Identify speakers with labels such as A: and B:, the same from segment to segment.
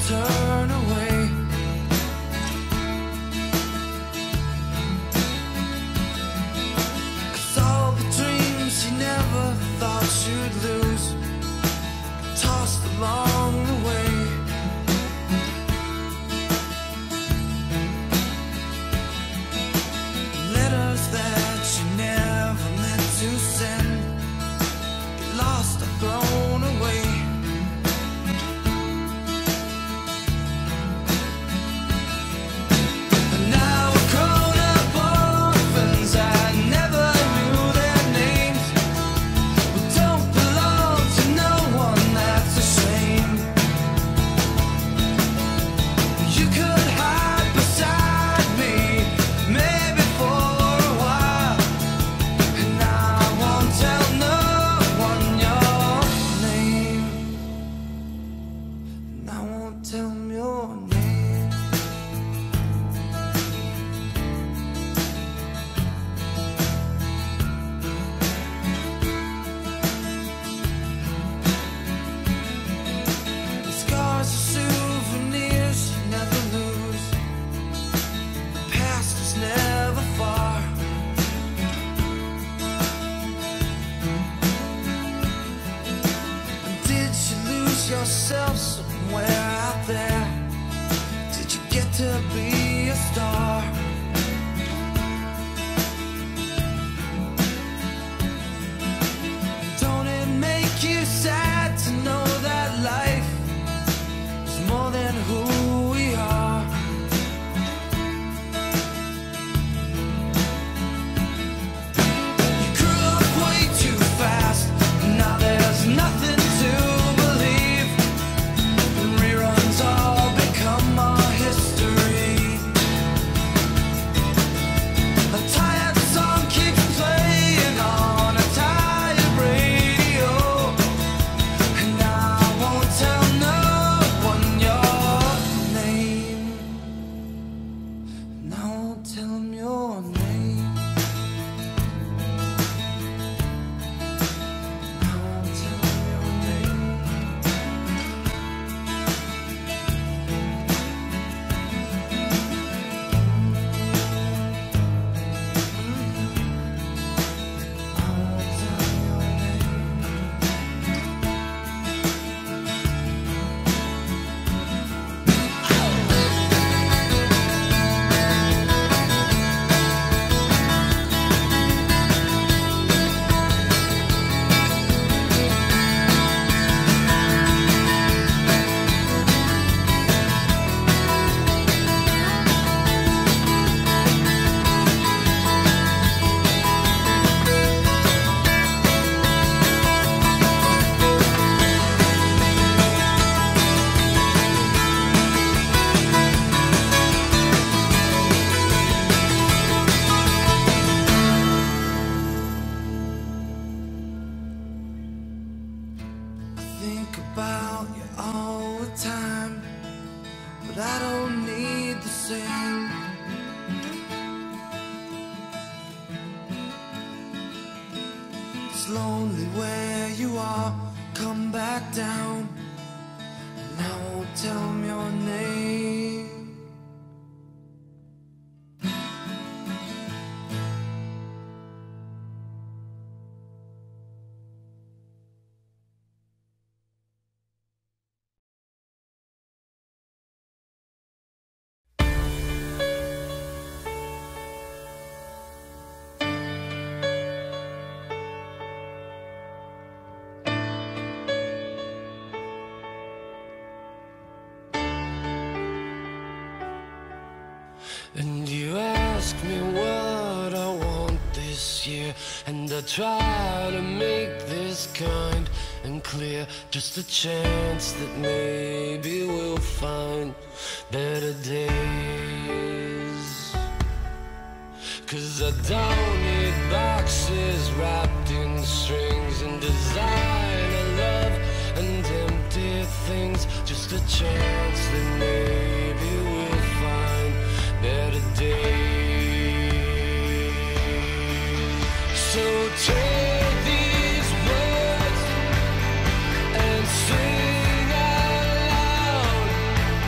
A: turn away. 'Cause all the dreams she never thought she'd lose, tossed along the way. Letters that she never meant to send, get lost or thrown away. And now we're grown up orphans, I never knew their names. We don't belong to no one, that's a shame. You could hide beside me, maybe for a while, and I won't tell no one your name. And I won't tell them your name. The scars are souvenirs you never lose. The past is never far. And did you lose yourself somewhere out there? Did you get to be a star? Don't it make you sad to know that life is more than who we are? You grew up way too fast, now there's nothing to believe. Reruns all become our history. A tired song keeps playing on a tired radio, and I won't tell no one your name. And I won't tell them your name. And I won't tell them your name. Think about you all the time, but I don't need the same. It's lonely where you are, come back down, and I won't tell them your name. And you ask me what I want this year, and I try to make this kind and clear. Just a chance that maybe we'll find better days. 'Cause I don't need boxes wrapped in strings and designer love and empty things. Just a chance that maybe we'll find better days. So take these words and sing out loud.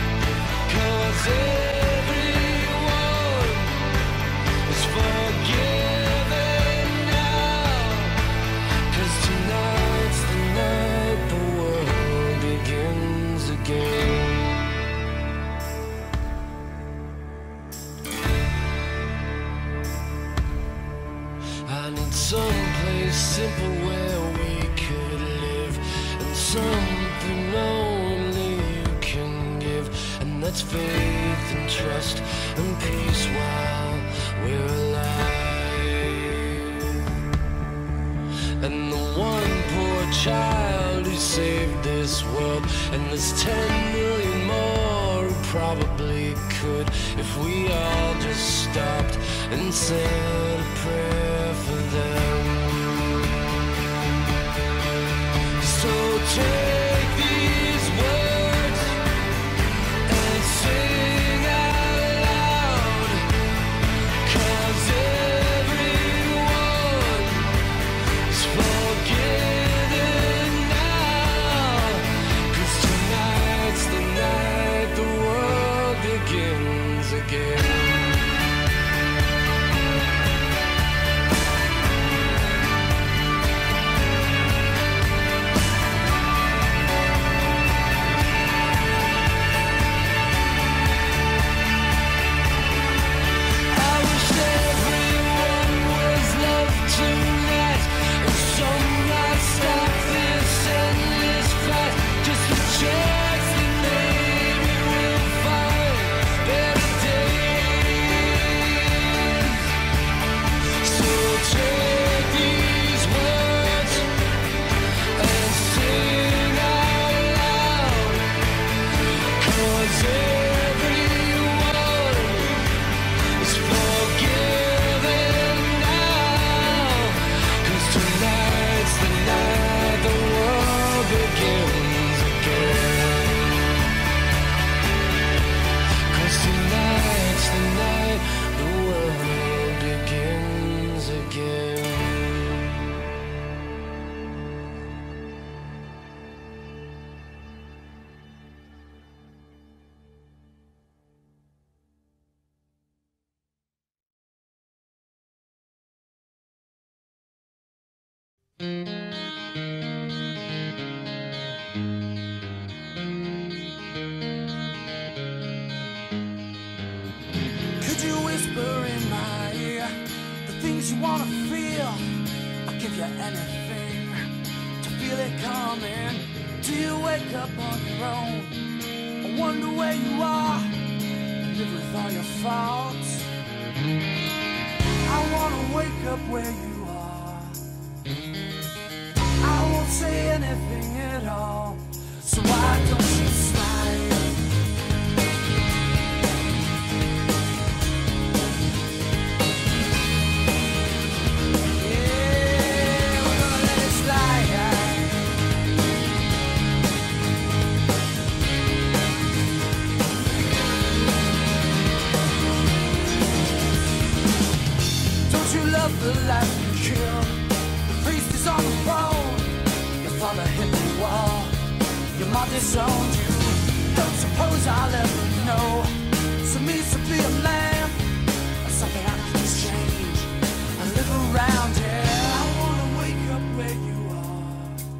A: where we could live, and something only you can give, and that's faith and trust and peace while we're alive. And the one poor child who saved this world, and there's 10 million more who probably could, if we all just stopped and said a prayer for them. So take these words and sing out loud, 'cause everyone is forgiven now, 'cause tonight's the night the world begins again.
B: Could you whisper in my ear the things you wanna feel? I'll give you anything to feel it coming. Do you wake up on your own? I wonder where you are and live with all your faults. I wanna wake up where you are. I won't say anything at all, so why don't you slide? The life you killed, the priest is on the phone. Your father hit the wall, your mother disowned you. Don't suppose I'll ever know so it means to be a man, or something I can change and live around here. I wanna wake up where you are.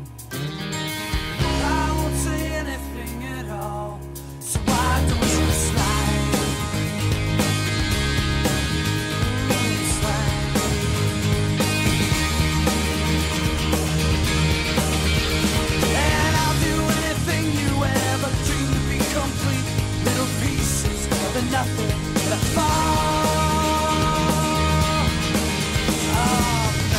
B: I won't say anything at all, so why don't you slide? Nothing but a fall. Oh.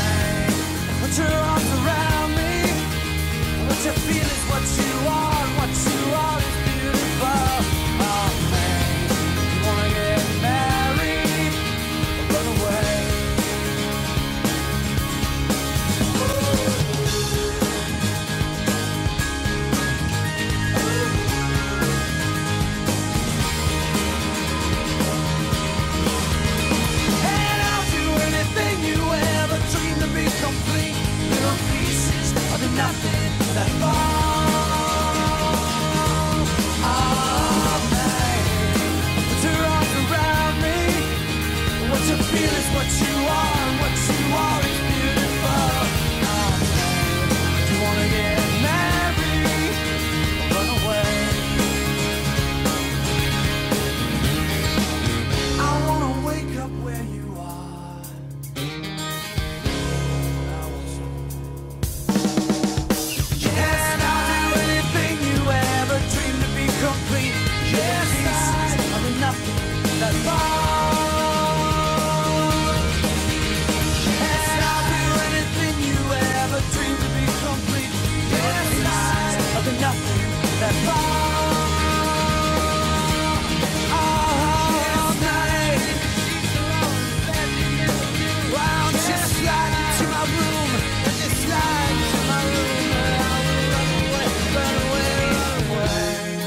B: that fall all night. Why don't you slide into my room? And you slide into my room, and I will run away, run away, run away.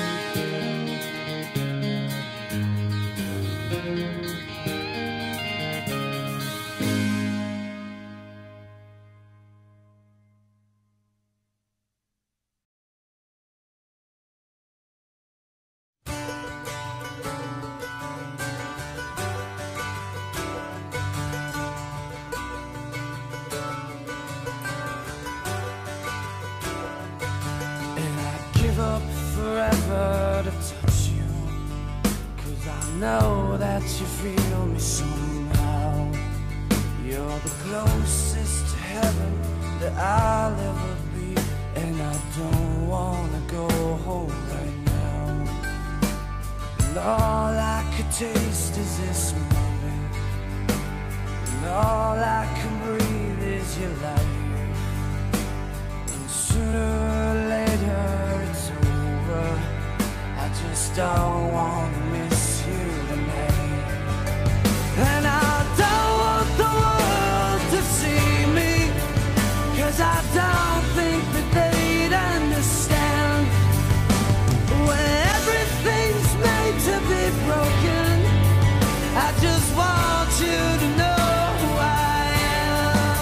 B: And I'd give up forever to touch you, 'cause I know that you feel me somehow. You're the closest to heaven that I'll ever be, and I don't wanna go home right now. And all I could taste is this moment, and all I can breathe is your life. And sooner or later it's over, I just don't wanna miss you tonight. And I don't want the world to see me, 'cause I don't think that they'd understand. When everything's made to be broken, I just want you to know who I am.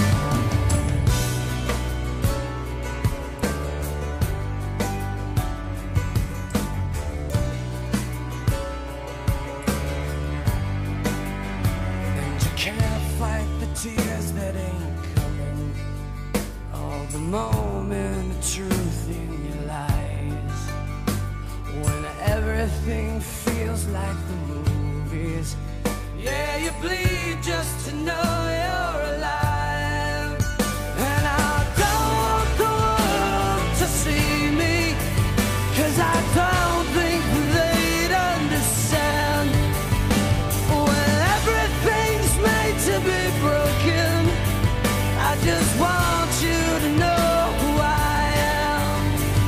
B: And you can't fight the tears that ain't coming, all the moment of truth in your lies. When everything feels like the movies, yeah, you bleed just to know you're alive. And I don't want the world to see me, 'cause I don't think they'd understand. When everything's made to be broken, I just want you to know who I am.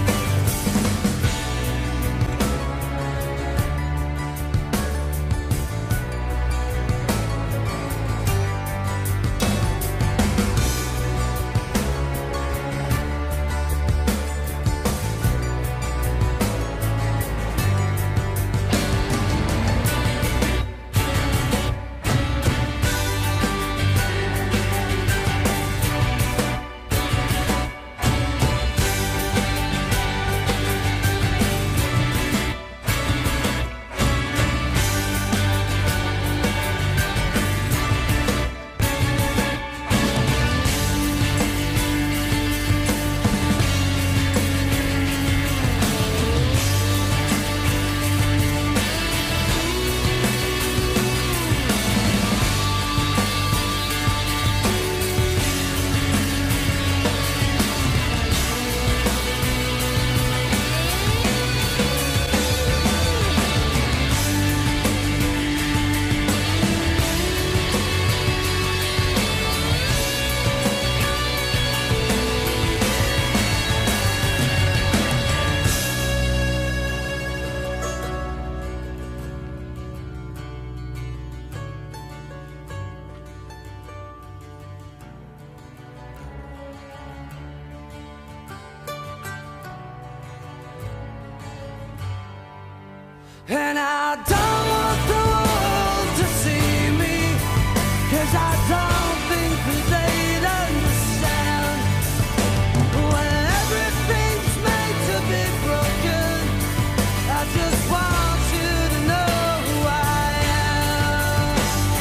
B: And I don't want the world to see me, 'cause I don't think that they'd understand. When everything's made to be broken, I just want you to know who I am.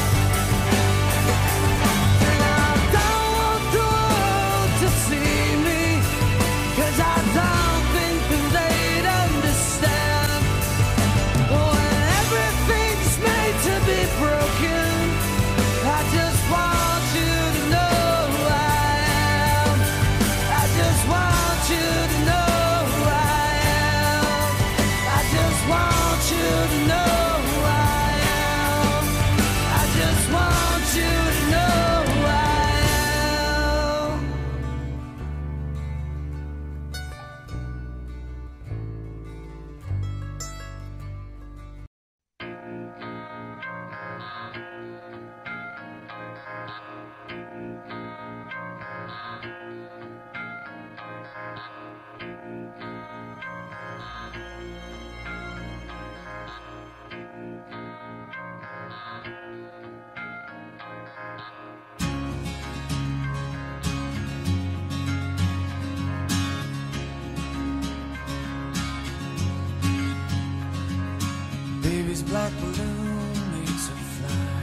B: And I don't want the world to see me, 'cause I don't think that they'd understand. When everything's made to be broken, I just want Daddy's black balloon makes a fly.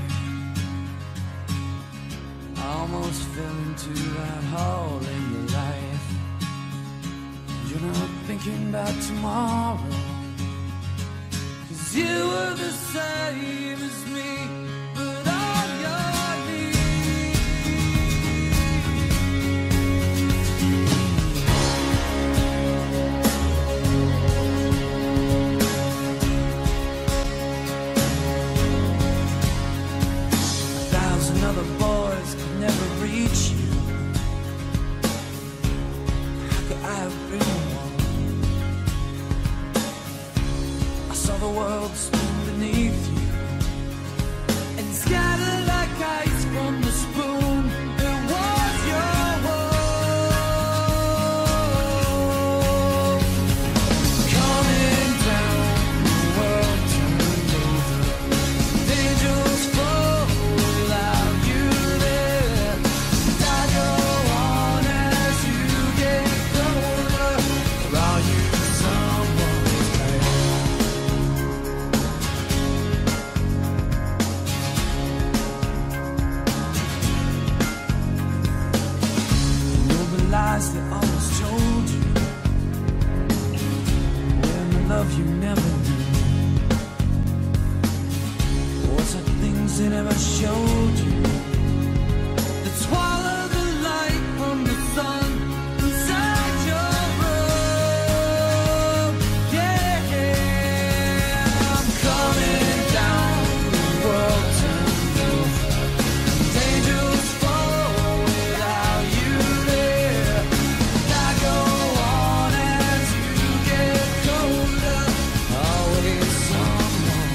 B: I almost fell into that hole in your life. You're not thinking about tomorrow, 'cause you were the same as me, but on your knees. 1,000 other boys could never reach you. How could I have been one? I saw the world spin beneath you and scatter like ice from the spoon. It was your world. Coming down, the world turned over. Angels fall without you there. I go on as you get colder. Or are you someone's player? Lies they always told you, when the love you never knew. Was it things they never showed you that swallow the light from the sun inside your room? Yeah, I'm coming down, the world turned over. Angels fall without you there. I go on as you get colder. Always someone.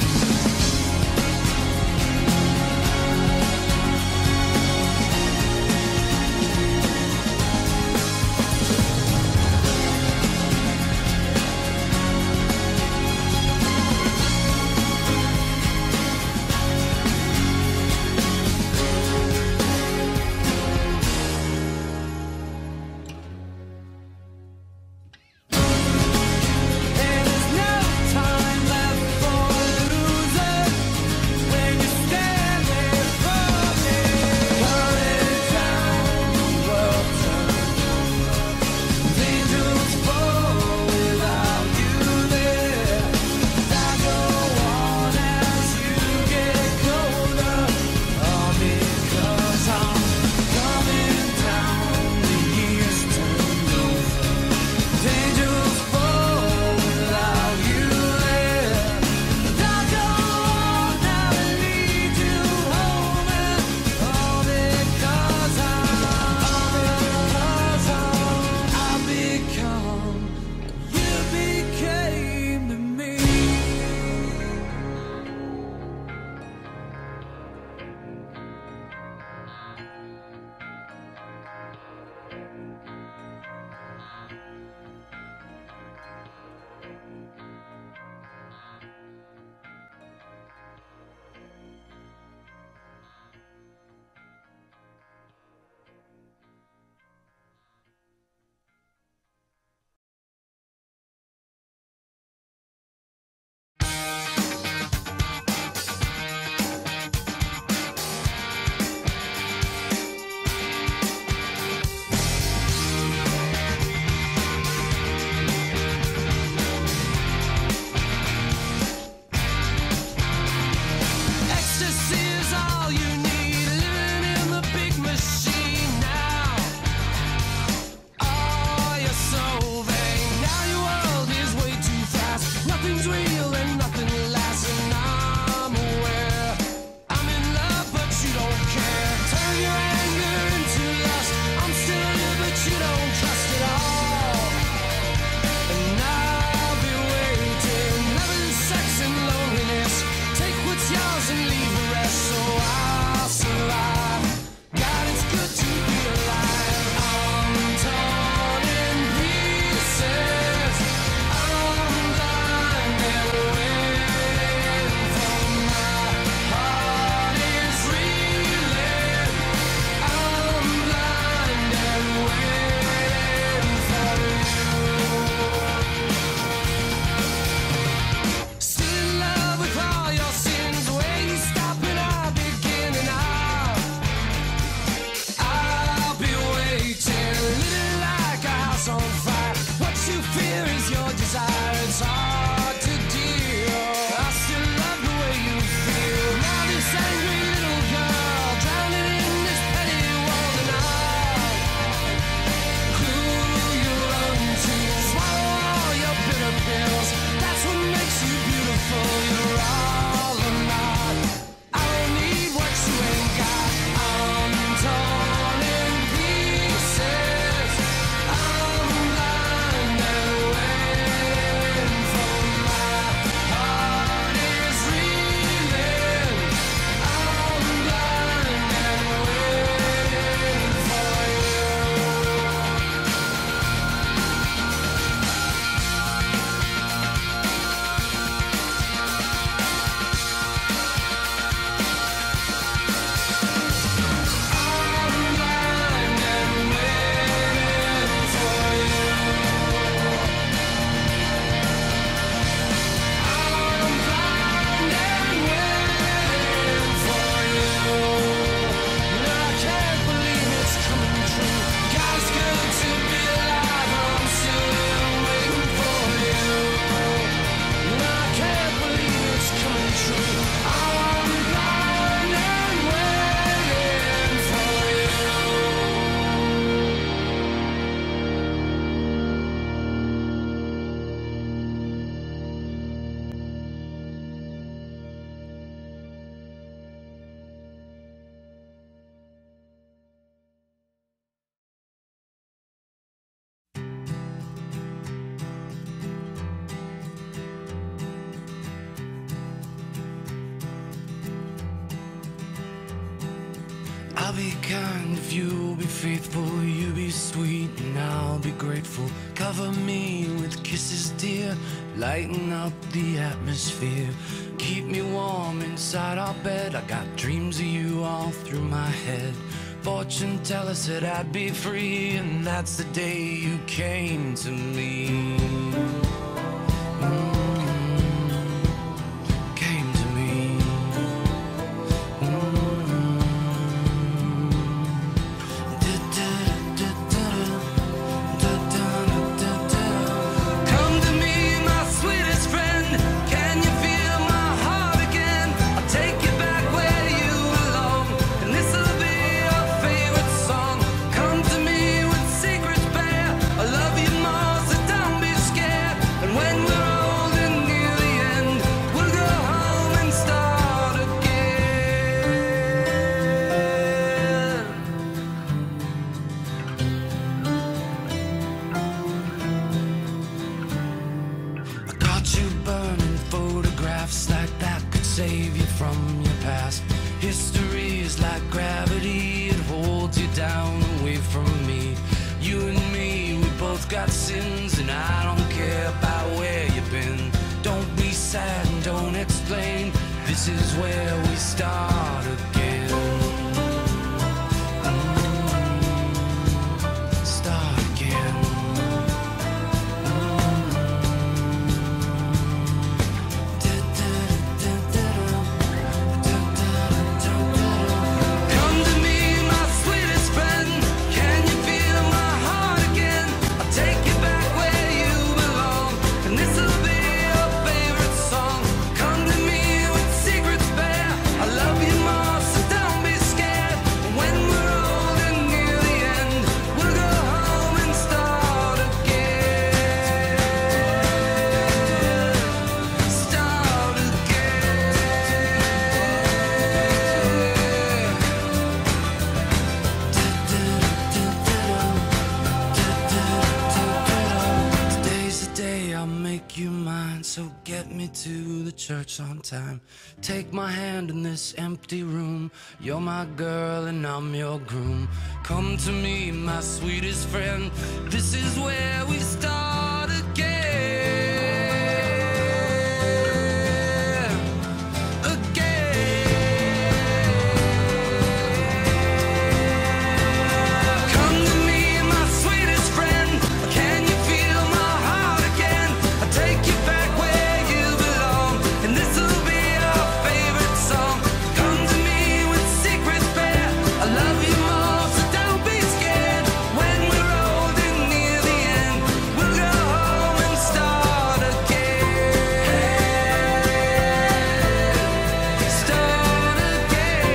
B: And there's no time left for losers when you stand there for me. Coming down, the world turned over. Angels fall without you there. I go on as you get colder. All because I'm coming down, the years turned over. Angels fall without you there. I go on now and lead you home, and all because I've become, you became to me. Ecstasy is all you need, living in the big machine now. Oh, you're so vain. Now your world is way too fast. Nothing's real and nothing lasts, and I'm aware. I'm in love, but you don't care. Turn your anger into lust. I'm still here, but you don't trust at all. And I'll be waiting. Love is sex and loneliness. Take what's yours and leave the rest, so I'll survive. God, it's good to be alive. I'm torn in pieces. I'm blind and
A: I'll be kind if you'll be faithful. You be sweet and I'll be grateful. Cover me with kisses, dear. Lighten up the atmosphere. Keep me warm inside our bed. I got dreams of you all through my head. Fortune teller said I'd be free, and that's the day you came to me. Came to me. Come to me, my sweetest friend. Can you feel my heart again? I'll take you back where you belong, and this'll be your favorite song. Come to me with secrets bare. I love you more, so don't be scared. And when we're old and near the end, we'll go home and start again. I caught you burning photographs like that could save you from your past. History is like gravity, it holds you down away from me. You and me, we both got sins, and I don't care about where you've been. Don't be sad and don't explain. This is where we start again. Start again. Come to me, my sweetest friend. Can you feel my heart again? I'll take you back where you belong, and this'll be your favorite song. Come to me with secrets bare. I love you more, so don't be scared. When we're old and near the end, we'll go home and start again. Start again. Today's the day I'll make you mine, so get me to the church on time. Take my hand in this empty room. You're my girl and I'm your groom. Come to me, my sweetest friend. This is where we start again. Come to me, my sweetest friend. Can you feel my heart again? I'll take you back where you belong, and this'll be your favorite song. Come to me with secrets bare. I love you more, so don't be scared. When we're old and near the end, we'll go home and start again. Start again.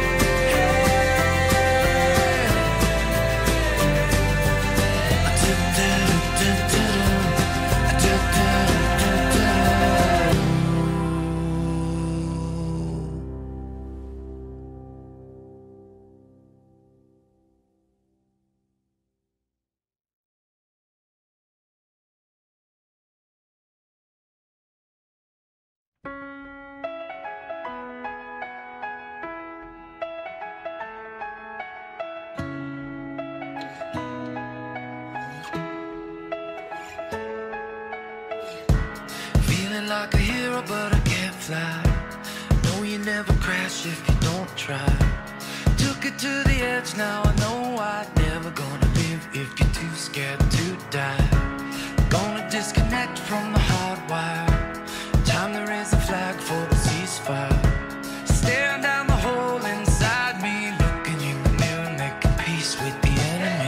A: Feeling like a hero, but I can't fly. No, you never crash if you don't try. Took it to the edge, now I know I'm never gonna live if you're too scared to die. Gonna disconnect from the hard wire. Time to raise a flag for the ceasefire. Staring down the hole inside me, looking in the mirror, making peace with the enemy.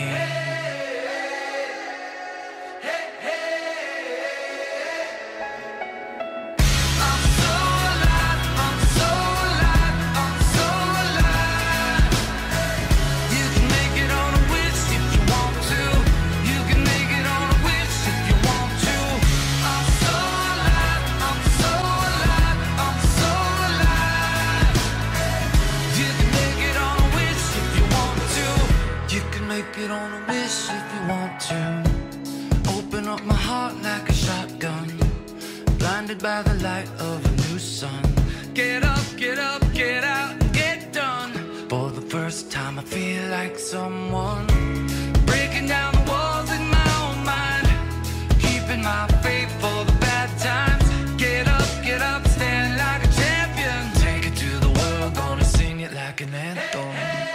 A: I'm so alive, I'm so alive, I'm so alive. You can make it on a wish if you want to. You can make it on a wish if you want to. I'm so alive, I'm so alive, I'm so alive. You can make it on a wish if you want to. You can make it on a wish if you want to. Open up my heart like a shotgun, blinded by the light of a new sun. Get up, get out, and get done. For the first
B: first time I feel like someone, breaking down the walls in my own mind, keeping my faith for the bad times. Get up, stand like a champion, take it to the world, gonna sing it like an anthem.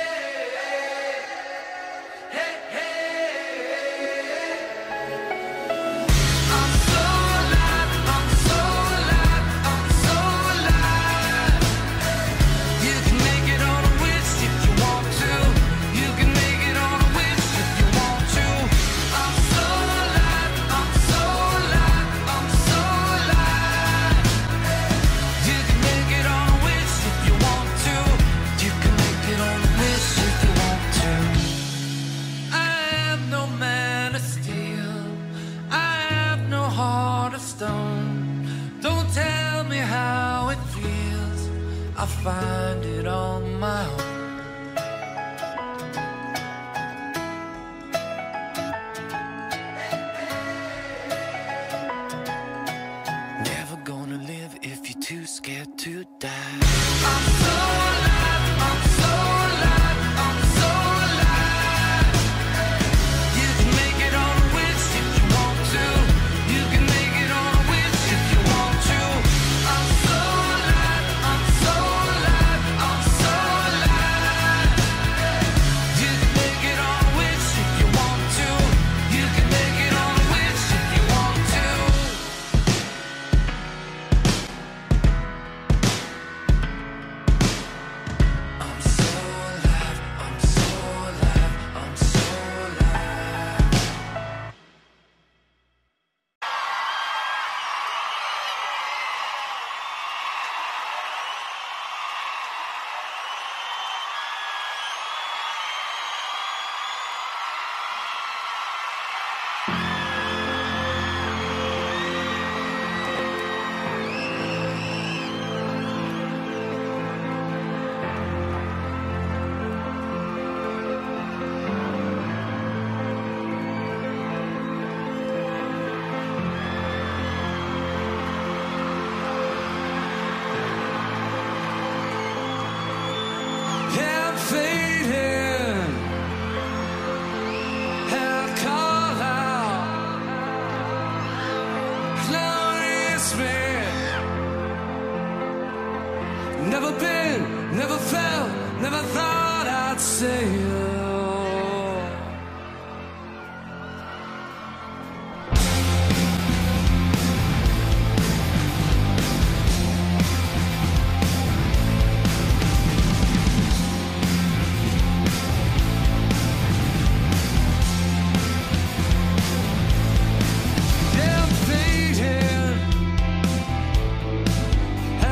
B: Don't tell me how it feels, I find it on my own. Never gonna live if you're too scared to die. I'm so alive, I'm so alive, I'm so alive. You can make it on a wish if you want to. You can make it on a wish if you want to. I'm so alive, I'm so alive, I'm so alive. You can make it on a wish if you want to. You can make it on a wish if you want to. I'm so alive, I'm so alive, I'm so alive. I'm fading, I'll call out, notice me. Never been, never felt, never thought I'd say it.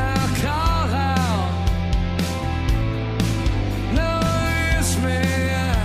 B: Me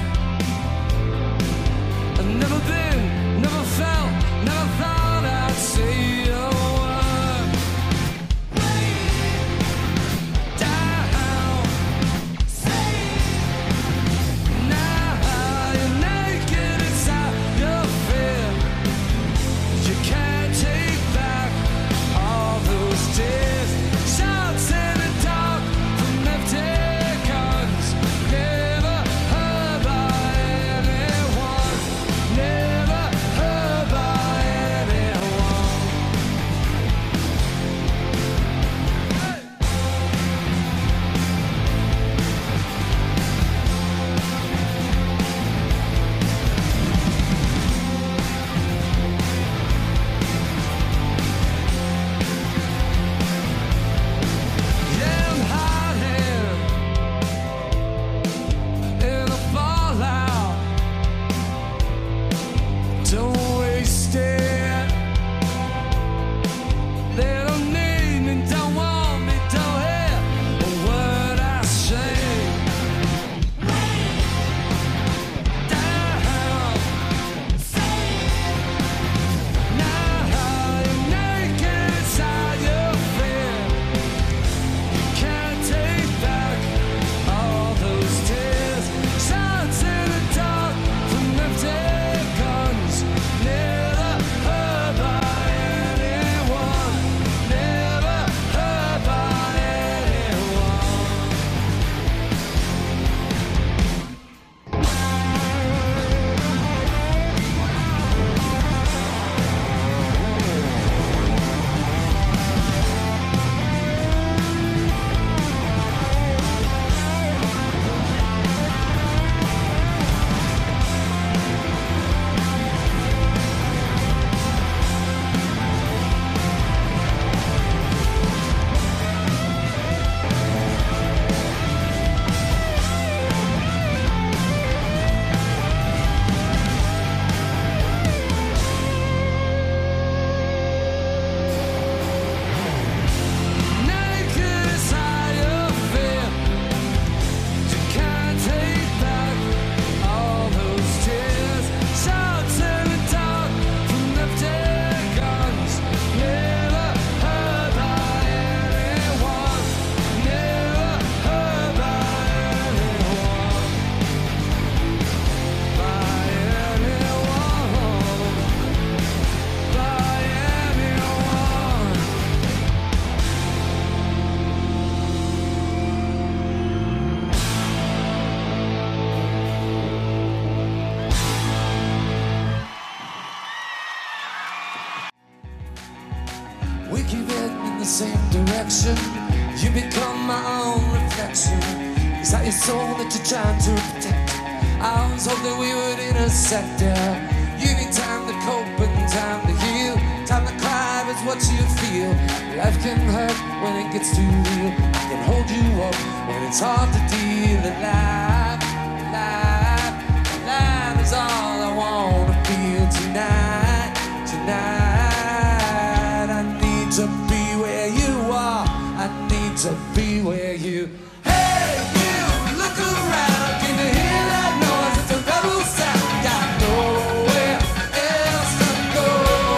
B: head in the same direction. You become my own reflection. Is that your soul that you're trying to protect? I always hoped that we would intersect, yeah. You need time to cope and time to heal. Time to cry is what you feel. Life can hurt when it gets too real. I can hold you up when it's hard to deal. Alive, alive, alive is all I wanna feel tonight, tonight. I need to be where you are. I need to be where you. Hey, you, look around. Can you hear that noise? It's a rebel sound. Got nowhere else to go.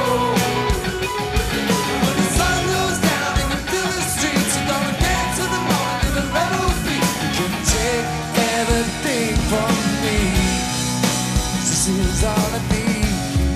B: When the sun goes down and you feel the streets, you're gonna dance to the morning to the rebel beat. You can take everything from me. This is all I need.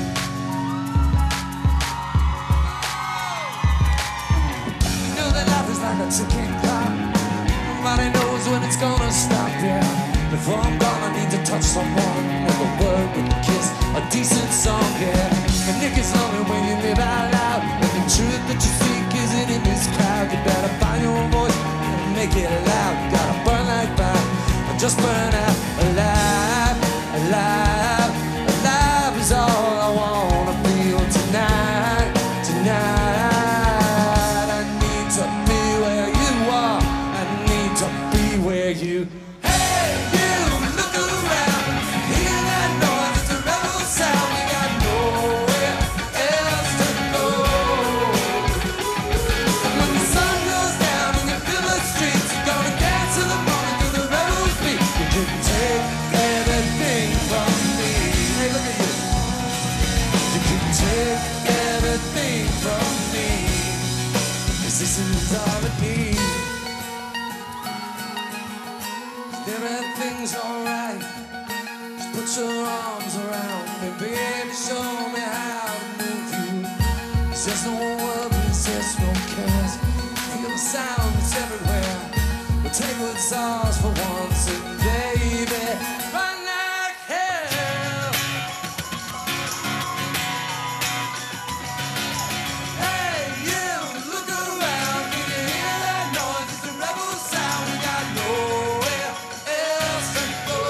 B: You know that life is like a ticking clock. Nobody knows when it's gonna stop, yeah. Before I'm gone, I need to touch someone. With a word, with a kiss, a decent song, yeah. And Nick is lonely when you live out loud. And the truth that you seek isn't in this crowd. You better find your own voice and make it loud. You gotta burn like fire, or just burn out. Alive, alive, alive is all I wanna feel tonight, tonight. I need to be where you are. I need to be where you. Hey, you, look around. Hear that noise? It's a rebel sound. We got nowhere else to go. And when the sun goes down and you feel the streets, you're gonna dance to the morning to the rebel beat. You can take everything from me. Hey, look at you. You can take everything from me. 'Cause this is all I need. Everything's alright. Just put your arms around me, baby. Show me how to move you. 'Cause there's no worries, there's no cares. Feel the sound, it's everywhere. We'll take what's ours for once, and baby, run like hell. Hey, you, look around. Can you hear that noise? It's a rebel sound. We got nowhere else to go.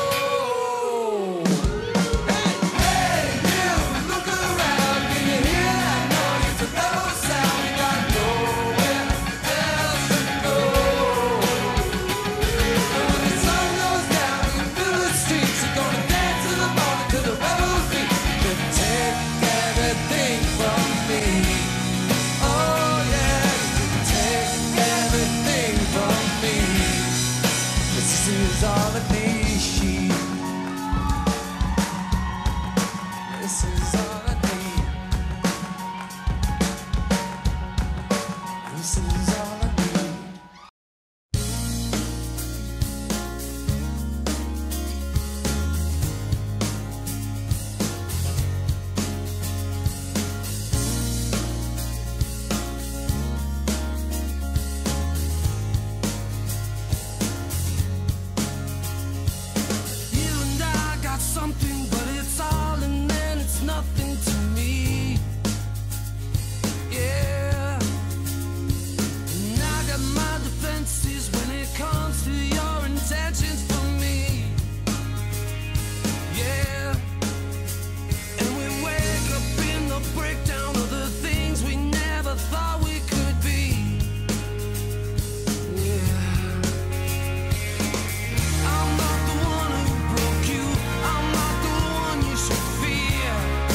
B: Hey, hey, you, look around. Can you hear that noise? It's a rebel sound. We got nowhere else to go. And when the sun goes down and you feel the streets, you're gonna dance to the morning to the rebel beat. You can take everything from me. Oh yeah, you can take everything from me. This is all I need. This is all I need. This is all I need. You and I got something, but it's all and then it's nothing to me. Yeah. And I got my defenses when it comes to your intentions for me. Yeah. And we wake up in the breakdown of the things we never thought we could be. Yeah. I'm not the one who broke you. I'm not the one you should fear.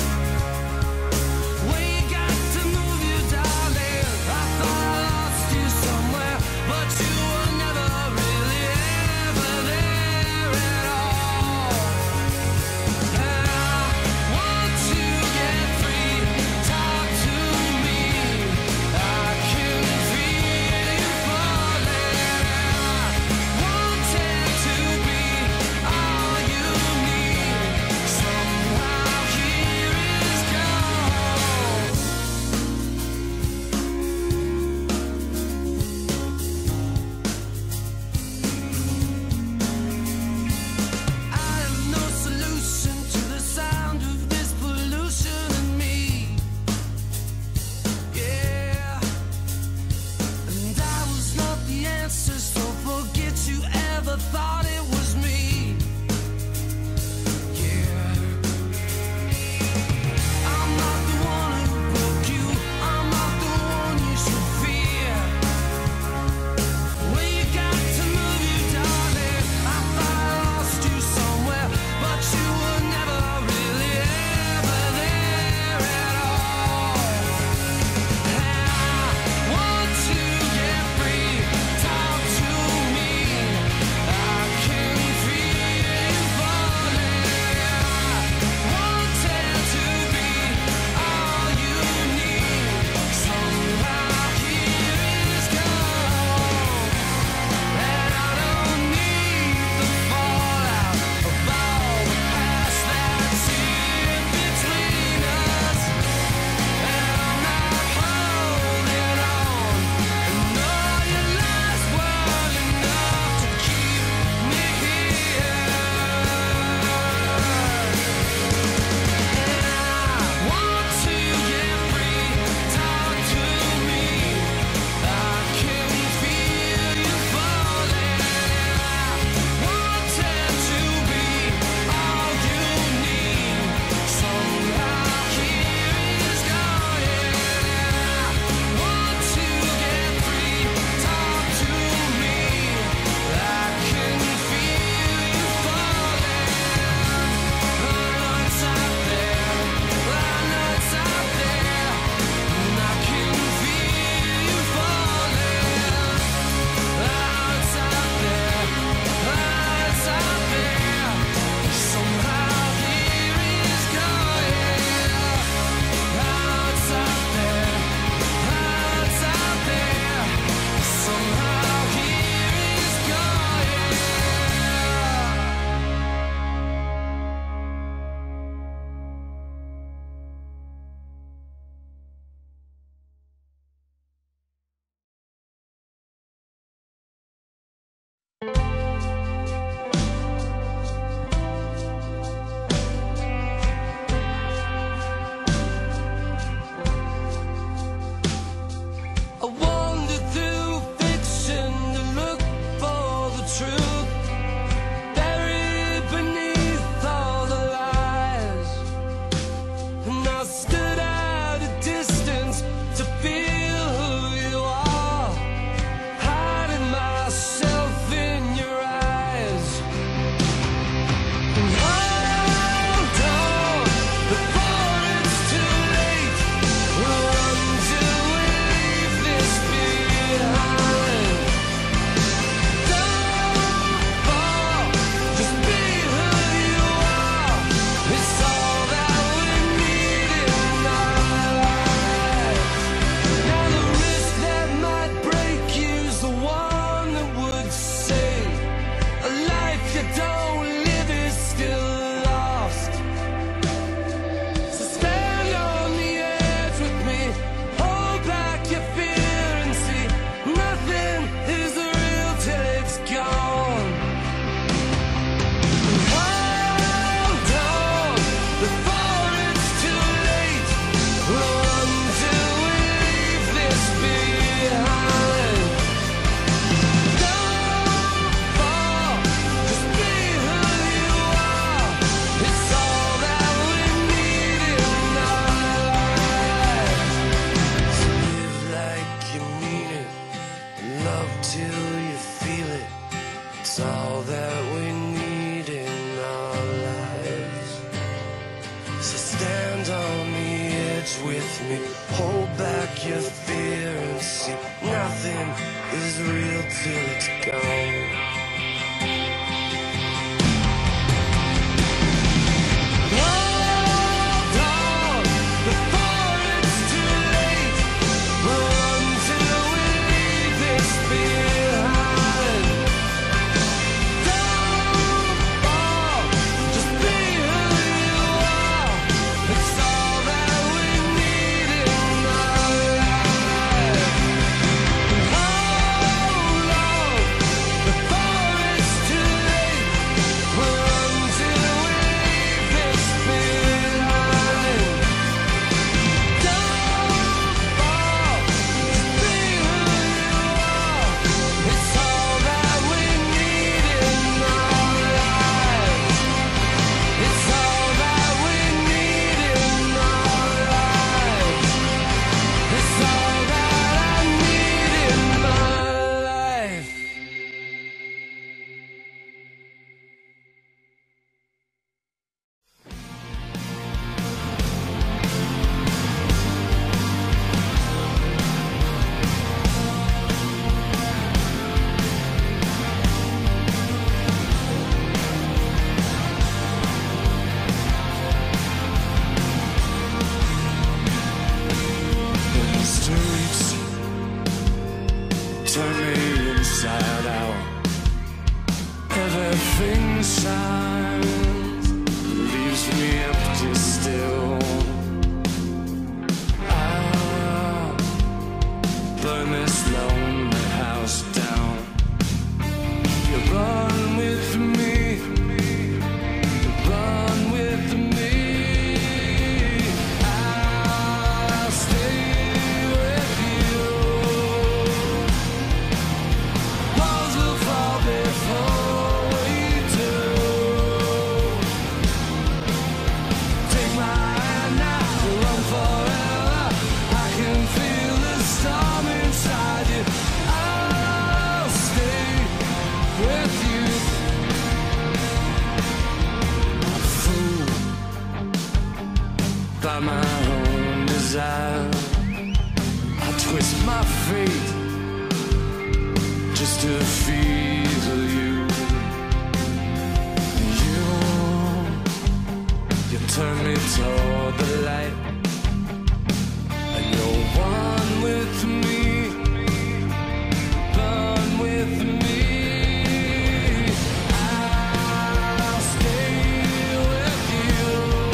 B: Where you got to move you, darling? I thought I lost you somewhere, but you were
A: nothing is real till it's gone. Hold on before it's too late. Run till we leave this behind. Don't fall, just be who you are. It's all that we need in our life. Hold on before it's too late. Run till we leave this behind. Don't fall, just be who you are. It's all that we need in our lives. It's all that we need in our lives. It's all that I need in my life. The streets turn me inside out. Everything shines, leaves me empty still. I'll burn this lonely house down. You run with me, run with me. I'll stay with you. Walls will fall before we do. Take my hand now, run forever. I can feel the storm inside you. I'll stay with you. I'm fooled by my own desire. I twist my fate just to feel you. You turn me toward the light, and you're one with me, burn with me. I'll stay with you.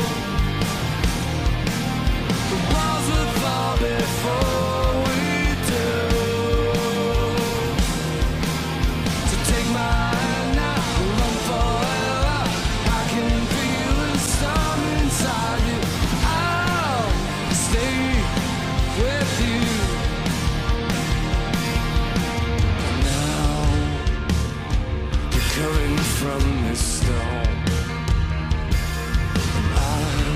A: The walls will fall before we do. So take my hand now, run forever. I can feel the storm inside you. I'll stay with you. Now you're coming from this storm. I'll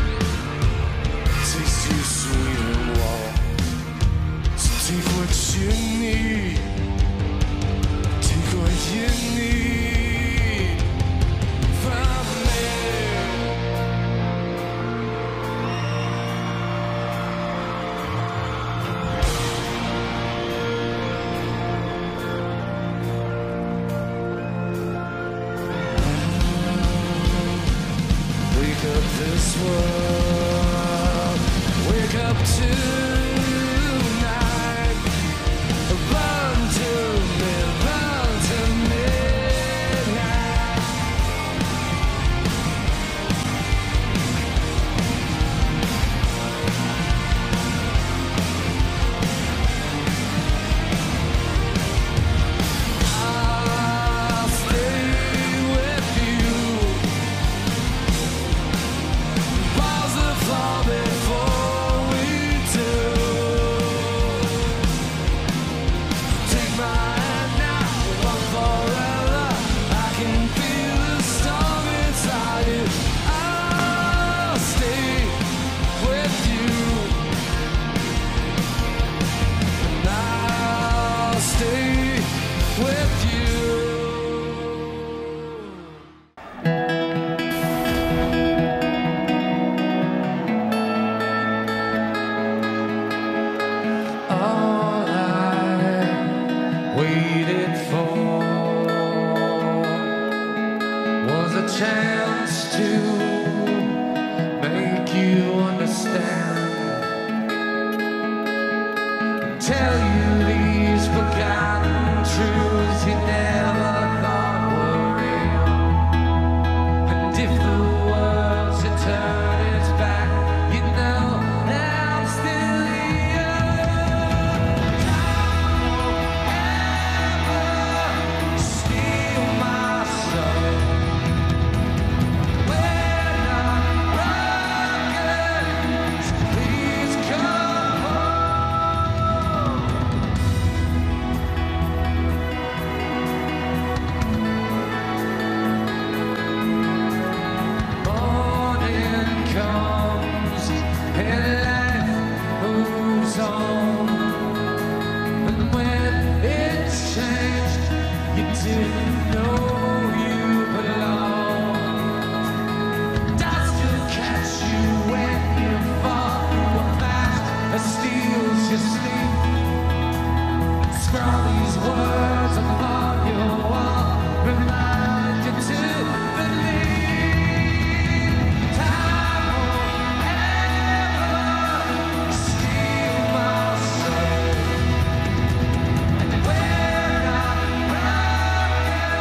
A: taste you sweet and warm. So take what you need. Take what you need from me. Wake up this world. Wake up tonight. Run to me, run to midnight. I'll stay with you. Walls
B: didn't know you belong. Does still catch you when you fall. A mask that steals your sleep. Scrawl these words upon your wall. Remind you to believe. Time won't ever steal my soul. And we're not broken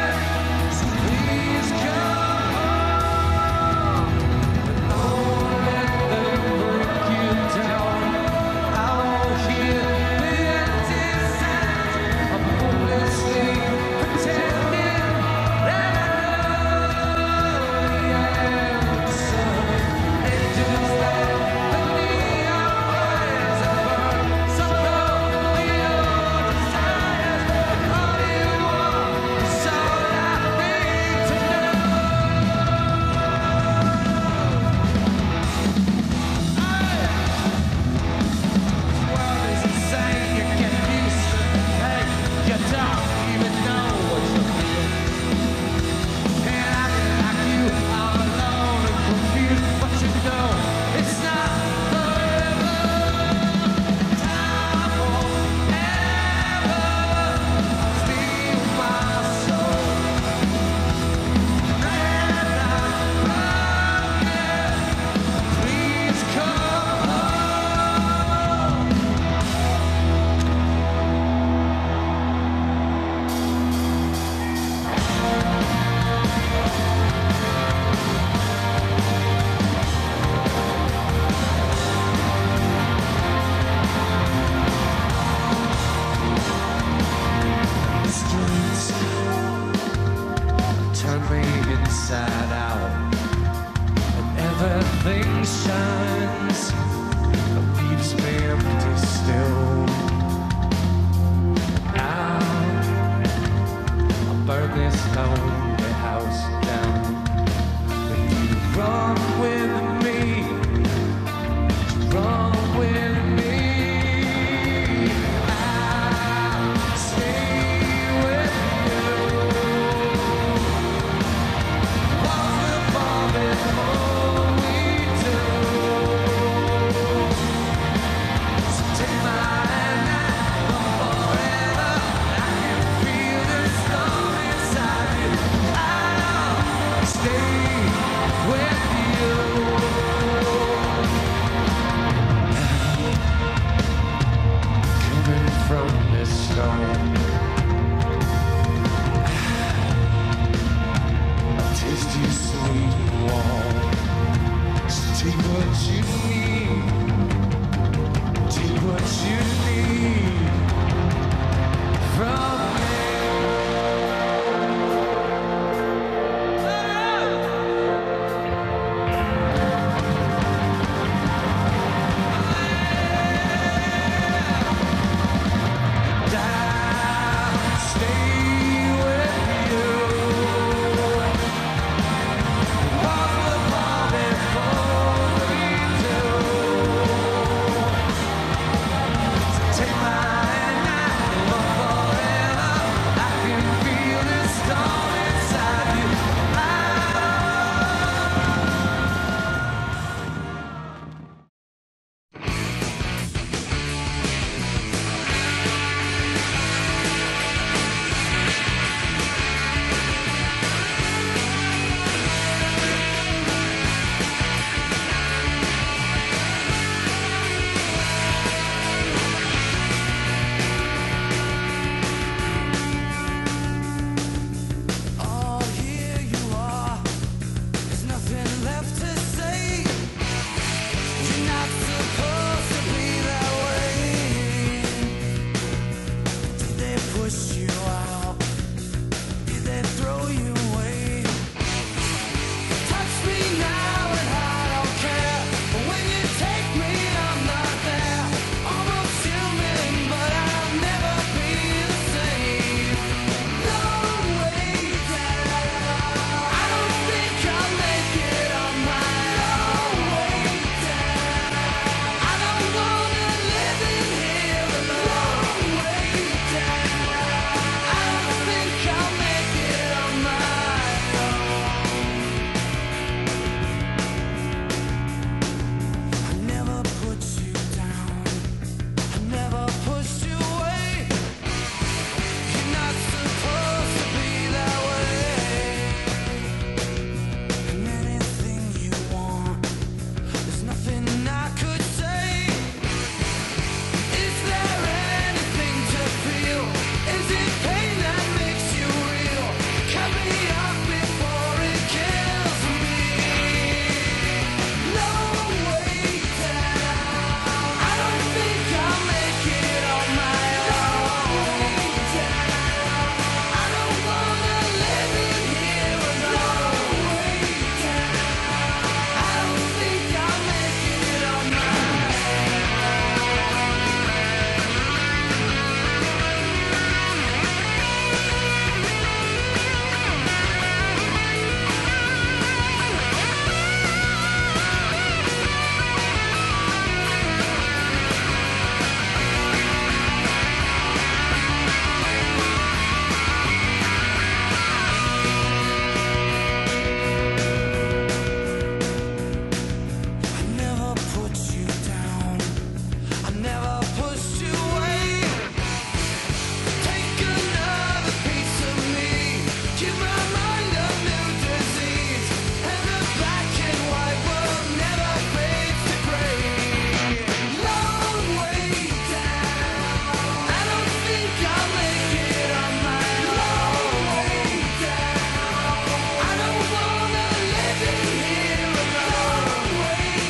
B: I'll make it on my own. I don't wanna live in here alone.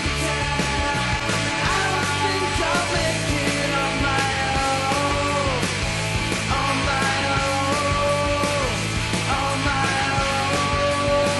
B: I don't think I'll make it on my own. On my own. On my own.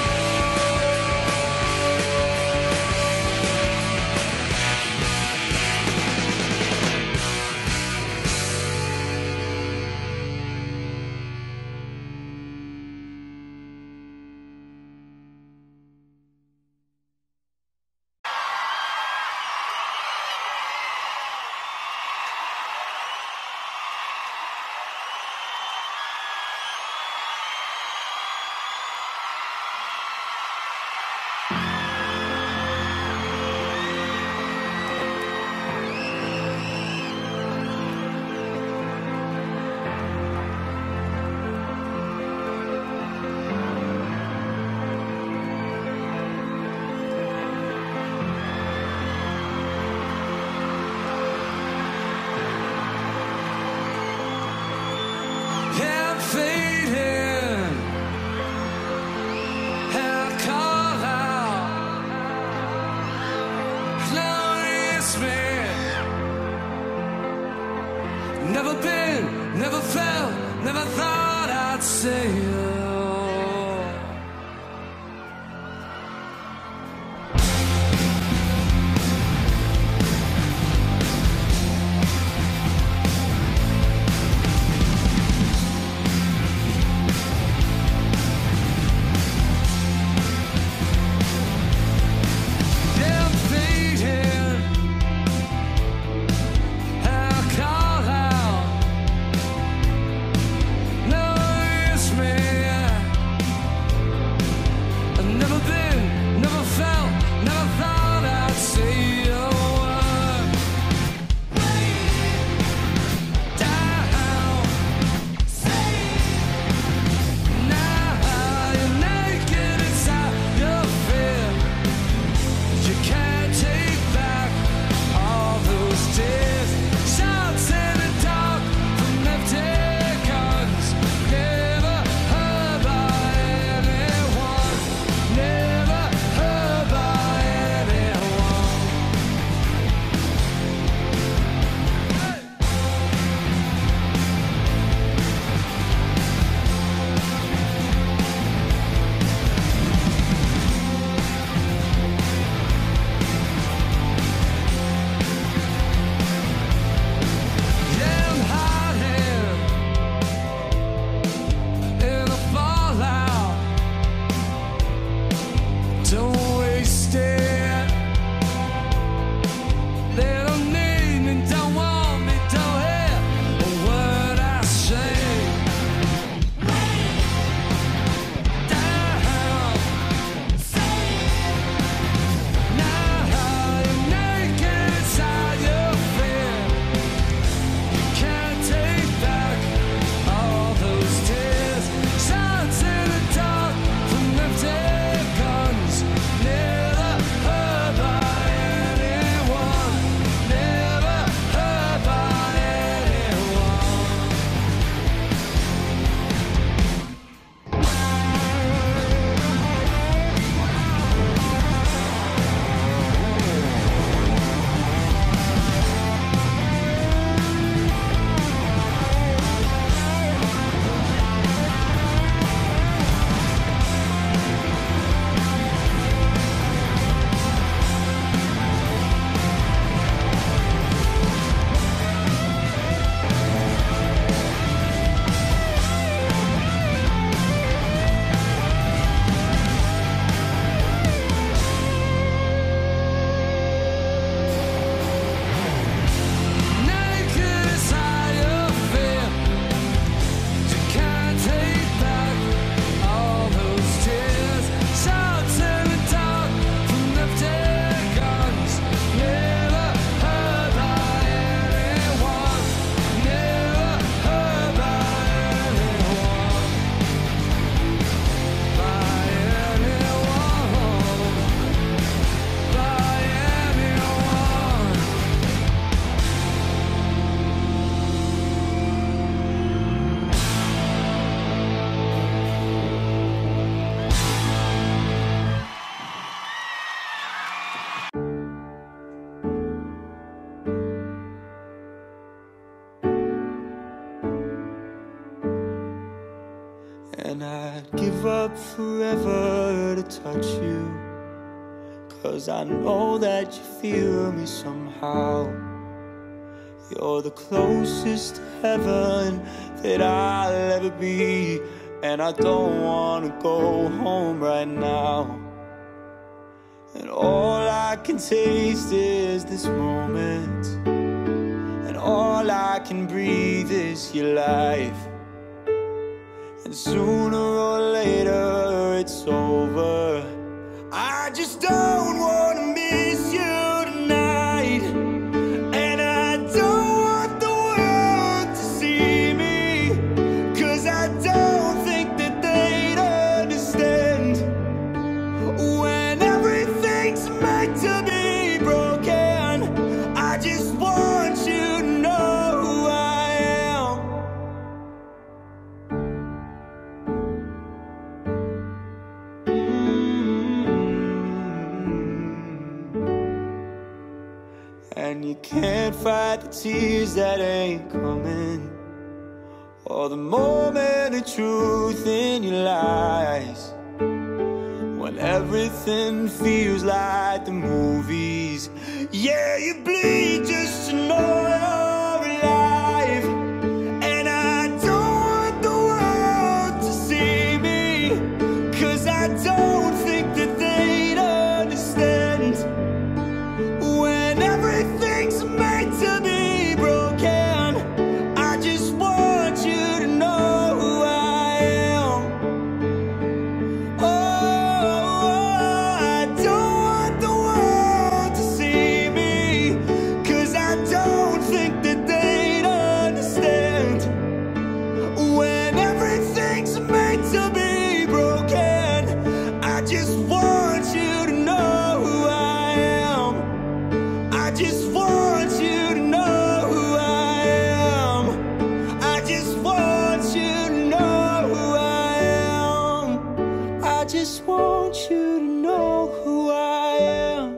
B: I'm fading. I'll call out. Glorious man. Never been, never felt, never thought I'd say it. I'm fading. I'll call out. Glorious man.
C: And I'd give up forever to touch you, 'cause I know that you feel me somehow. You're the closest to heaven that I'll ever be, and I don't wanna go home right now. And all I can taste is this moment, and all I can breathe is your life. And sooner or later it's over. I just don't wanna miss you tonight, and I don't want the world to see me, 'cause I don't think that they'd understand when everything's meant to be broken. I just want you to know who I am. And you can't fight the tears that ain't coming, or the moment of truth in your lies. When everything feels like the movies, yeah, you bleed just to know you're alive. And I don't want the world to see me, 'cause I don't think that they'd understand when everything's meant to be broken. I just want you to know who I am. Oh, I don't want the world to see me, 'cause I don't think that they'd understand when everything's meant to be broken. I just want you to know who I am. I just want you to know who I am. I just want you to know who I am. I just want you to know who I am.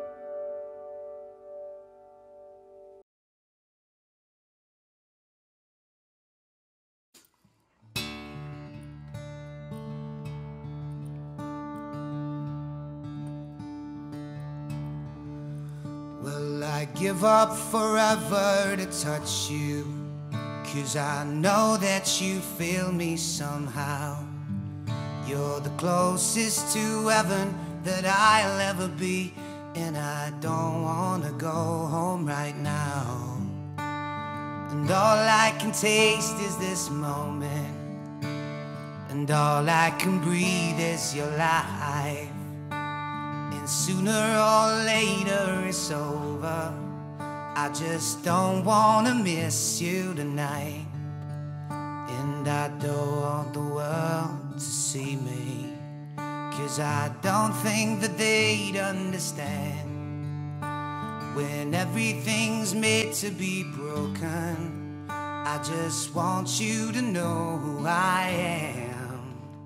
B: Well, I give up forever to touch you, 'cause I know that you feel me somehow. You're the closest to heaven that I'll ever be, and I don't wanna go home right now. And all I can taste is this moment, and all I can breathe is your life. And sooner or later it's over. I just don't wanna miss you tonight, and I don't want the world to see me, 'cause I don't think that they'd understand when everything's made to be broken. I just want you to know who I am.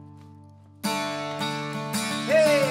B: Hey!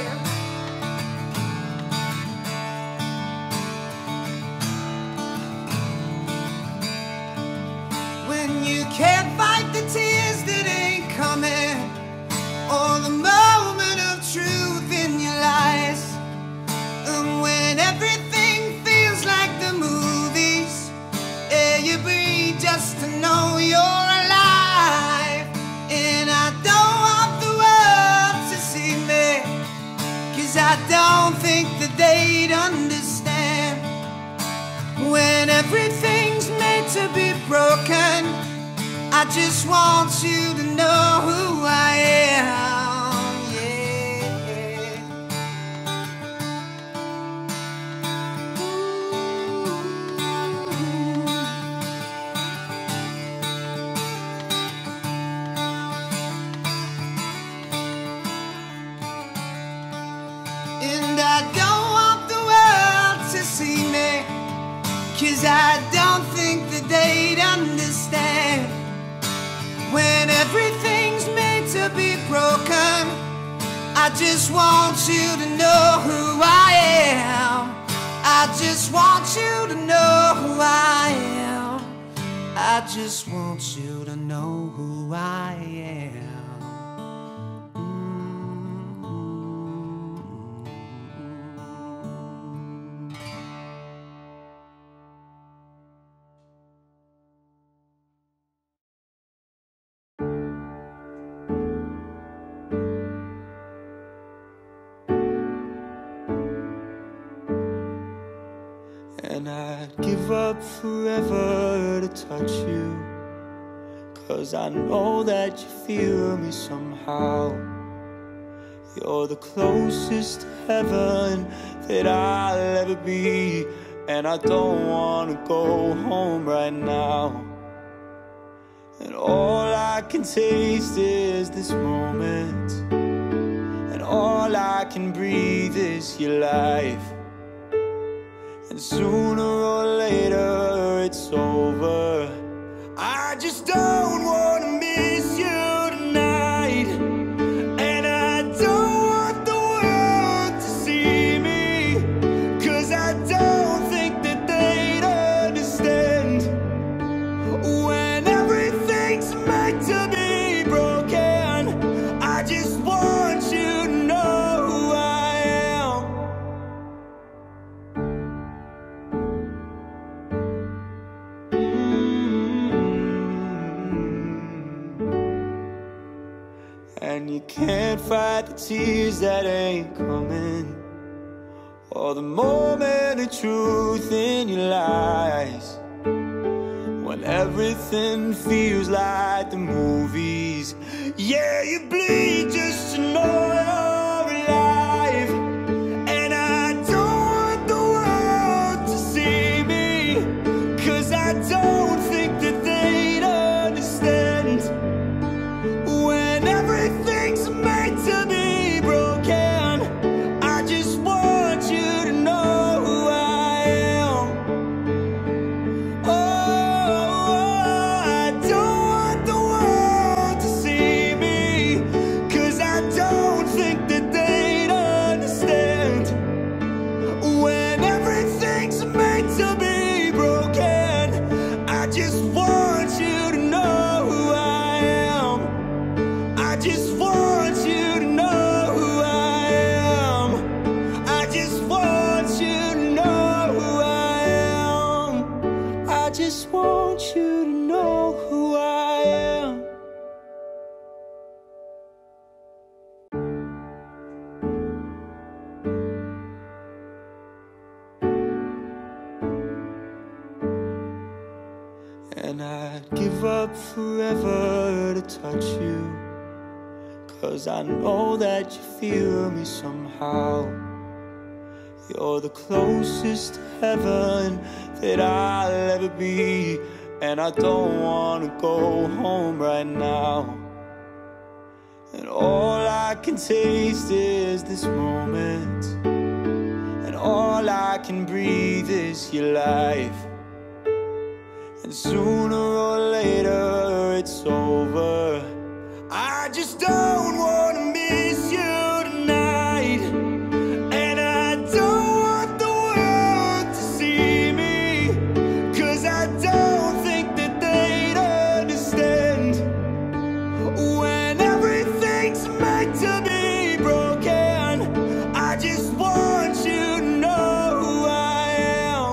B: When you can't fight the tears that ain't coming, or the moment of truth in your lies, and when everything feels like the movies, yeah, you breathe just to know you're alive. And I don't want the world to see me, 'cause I don't think that they'd understand when everything's made to be broken. I just want you to know who I am, yeah. And I don't want the world to see me, 'cause I don't think that they'd understand when everything's made to be broken. I just want you to know who I am. I just want you to know who I am. I just want you to know who I am.
C: And I'd give up forever to touch you, 'cause I know that you feel me somehow. You're the closest to heaven that I'll ever be, and I don't wanna go home right now. And all I can taste is this moment, and all I can breathe is your life. And sooner or later it's over. I just don't wanna miss you tonight, and I don't want the world to see me, 'cause I don't think that they'd understand when everything's meant to be broken. I just want you to know who I am. And you can't fight the tears that ain't coming, or the moment of truth in your lies, when everything feels like the movies. Yeah, you bleed just to know you're alive, and I don't want the world to see me, 'cause I don't think that they'd understand when everything's meant to be broken. I just want you to know who I am. Oh, I don't want the world to see me, 'cause I don't think that they'd understand when everything's meant to be broken. I just want you to know who I am. I just want you to know who I am. I just want you to know who I am. I just want you to know who I am. And I'd give up forever to touch you, 'cause I know that you feel me somehow. You're the closest to heaven that I'll ever be, and I don't wanna go home right now. And all I can taste is this moment, and all I can breathe is your life. And sooner or later it's over. I just don't wanna miss you tonight, and I don't want the world to see me, 'cause I don't think that they'd understand when everything's meant to be broken. I just want you to know who I am.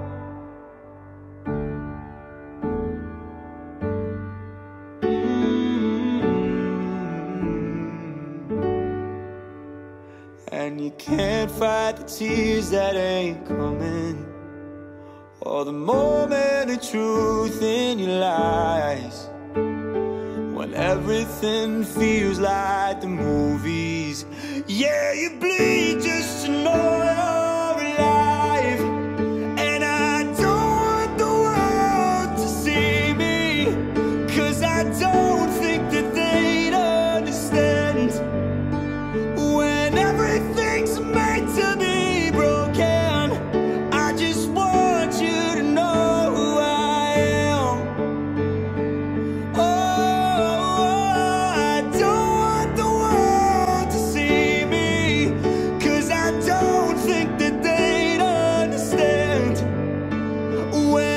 C: And you can't fight the tears that ain't coming, or the moment of truth in your lies, when everything feels like the movies. Yeah, you bleed just to know you're alive, and I don't want the world to see me, 'cause I don't think that they'd understand when everything's meant to be broken. I just want you to know who I am. Oh, I don't want the world to see me, 'cause I don't think that they'd understand when